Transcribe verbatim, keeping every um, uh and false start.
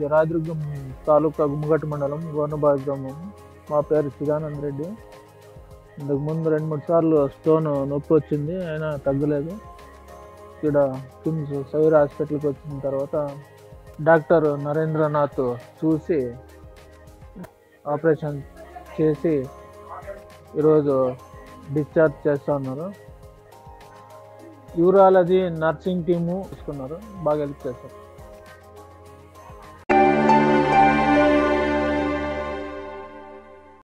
రాయదుర్గం తాలూకా గుమ్మగట్ట మండలం గోనబావి గ్రామం. మా పేరు చిదానంద్ రెడ్డి. ఇంతకు ముందు రెండు మూడు సార్లు స్టోన్ నొప్పి వచ్చింది, అయినా తగ్గలేదు. ఇక్కడ కిమ్స్ సైర్ హాస్పిటల్కి వచ్చిన తర్వాత డాక్టర్ నరేంద్రనాథ్ చూసి ఆపరేషన్ చేసి ఈరోజు డిశ్చార్జ్ చేస్తూ ఉన్నారు. యూరాలజీ నర్సింగ్ టీము తీసుకున్నారు, బాగా హెల్ప్ చేస్తారు.